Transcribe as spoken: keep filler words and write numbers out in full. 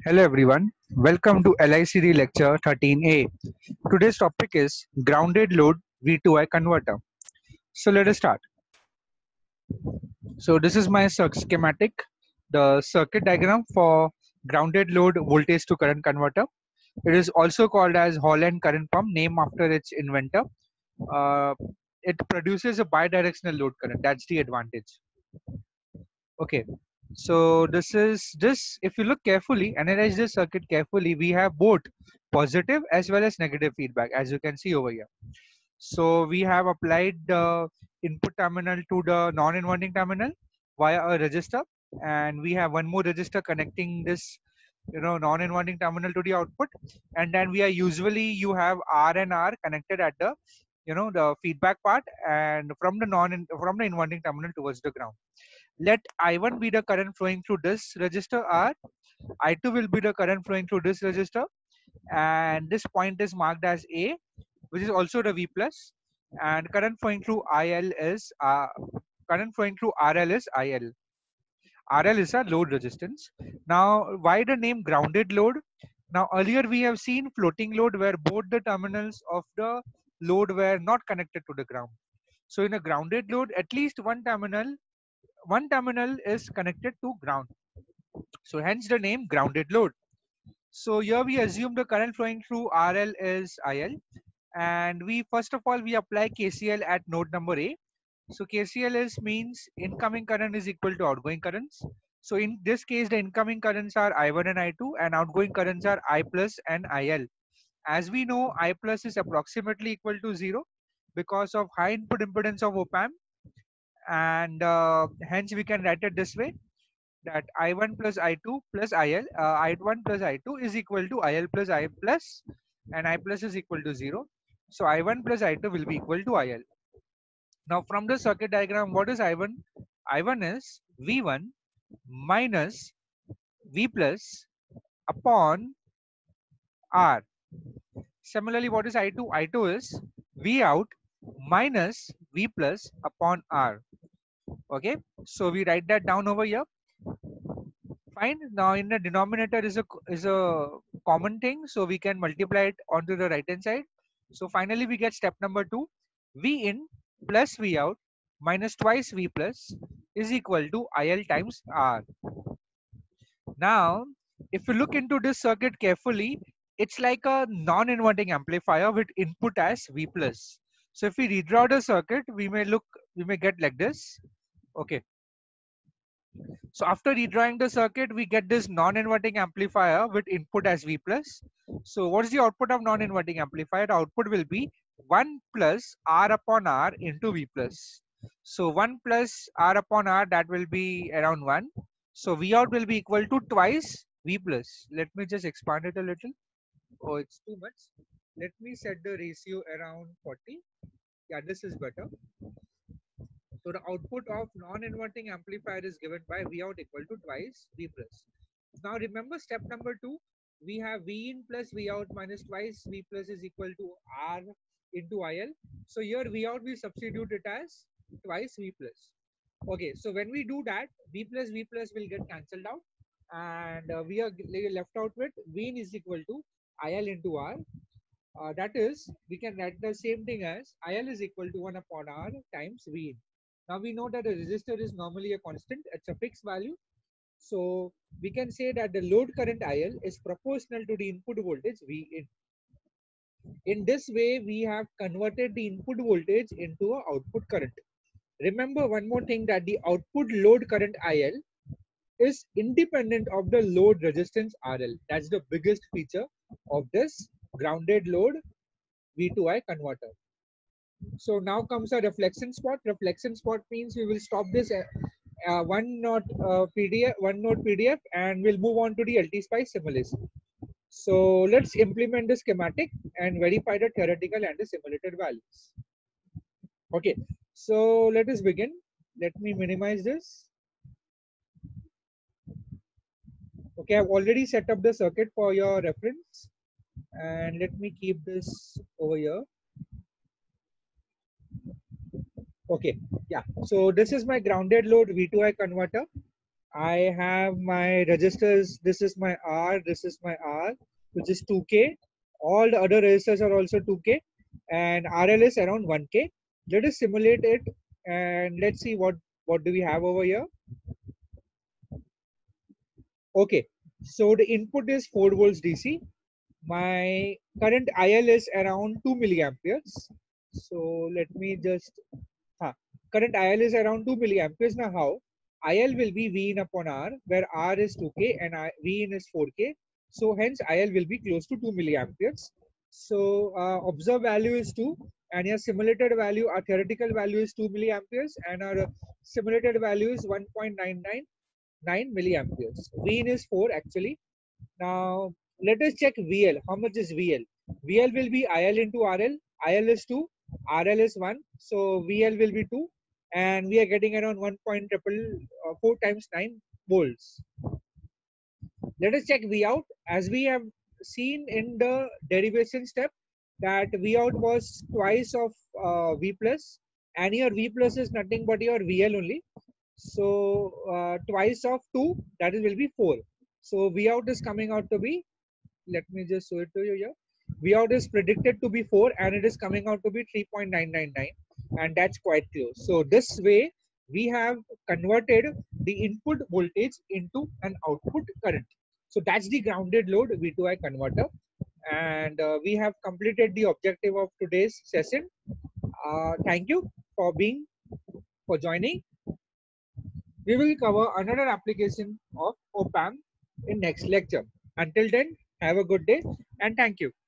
Hello everyone, welcome to L I C D lecture thirteen A. Today's topic is grounded load V two I converter. So let us start. So this is my circ schematic, the circuit diagram for grounded load voltage to current converter. It is also called as Holland current pump, named after its inventor. Uh, it produces a bidirectional load current. That's the advantage. Okay, so this is this. If you look carefully, analyze this circuit carefully, we have both positive as well as negative feedback, as you can see over here. So we have applied the input terminal to the non-inverting terminal via a resistor, and we have one more resistor connecting this, you know, non-inverting terminal to the output. And then we are usually you have R and R connected at the, you know, the feedback part, and from the non from the inverting terminal towards the ground. Let I one be the current flowing through this resistor R, I two will be the current flowing through this resistor, and this point is marked as A, which is also the V plus, and current flowing through I L is uh, current flowing through R L is I L. R L is a load resistance. Now, why the name grounded load? Now, earlier we have seen floating load where both the terminals of the load were not connected to the ground. So, in a grounded load, at least one terminal one terminal is connected to ground. So, hence the name grounded load. So, here we assume the current flowing through R L is I L, and we first of all we apply K C L at node number A. So K C L is means incoming current is equal to outgoing currents. So in this case, the incoming currents are I one and I two, and outgoing currents are I plus and I L. As we know, I plus is approximately equal to zero because of high input impedance of op amp, and uh, hence we can write it this way, that I one plus I two plus I L, uh, I one plus I two is equal to I L plus I plus, and I plus is equal to zero. So I one plus I two will be equal to I L. Now from the circuit diagram, what is I one? I one is V one minus V plus upon R. Similarly, what is I two? I two is V out minus V plus upon R. Okay, so we write that down over here. Fine. Now in the denominator is a is a common thing, so we can multiply it onto the right hand side. So finally we get step number two. V in plus V out minus twice V plus is equal to I L times R. Now, if you look into this circuit carefully, it's like a non-inverting amplifier with input as V plus. So if we redraw the circuit, we may look, we may get like this. Okay. So after redrawing the circuit, we get this non-inverting amplifier with input as V plus. So what is the output of non-inverting amplifier? The output will be one plus R upon R into V plus. So one plus R upon R, that will be around one. So V out will be equal to twice V plus. Let me just expand it a little. Oh, it's too much. Let me set the ratio around forty. Yeah, this is better. So the output of non-inverting amplifier is given by V out equal to twice V plus. Now remember step number two, we have V in plus V out minus twice V plus is equal to R into I L. So here V out we substitute it as twice V plus. Okay, so when we do that, V plus V plus will get cancelled out, and uh, we are left out with V in is equal to I L into R. Uh, that is, we can write the same thing as I L is equal to one upon R times V in. Now we know that a resistor is normally a constant, it's a fixed value. So we can say that the load current I L is proportional to the input voltage V in. In this way, we have converted the input voltage into an output current. Remember one more thing, that the output load current I L is independent of the load resistance R L. That's the biggest feature of this grounded load V two I converter. So now comes a reflection spot. Reflection spot means we will stop this uh, uh, one node uh, P D F, one node P D F, and we'll move on to the L T Spice simulation. So let's implement the schematic and verify the theoretical and the simulated values. Okay, so let us begin. Let me minimize this. Okay, I've already set up the circuit for your reference, and let me keep this over here. Okay, yeah, so this is my grounded load V two I converter. I have my registers. This is my R, this is my R, which is two K. All the other registers are also two K, and R L is around one K. Let us simulate it and let's see what, what do we have over here. Okay, so the input is four volts D C. My current I L is around two milliamperes. So let me just, huh, current I L is around two milliamperes. Now how? I L will be V in upon R, where R is two K and I, V in is four K. So hence I L will be close to two milliamperes. So uh, observed value is two, and your simulated value, our theoretical value is two milliamperes, and our simulated value is one point nine nine nine milliamperes. V in is four actually. Now let us check V L. How much is V L? V L will be I L into R L. I L is two, R L is one, so V L will be two, and we are getting around one point four times nine volts. Let us check V out. As we have seen in the derivation step, that V out was twice of uh, V plus, and your V plus is nothing but your V L only. So uh, twice of two, that is will be four. So V out is coming out to be, let me just show it to you here. V out is predicted to be four and it is coming out to be three point nine nine nine, and that's quite close. So this way we have converted the input voltage into an output current. So that's the grounded load V two I converter, and uh, we have completed the objective of today's session. Uh, thank you for being for joining. We will cover another application of op amp in next lecture. Until then, have a good day and thank you.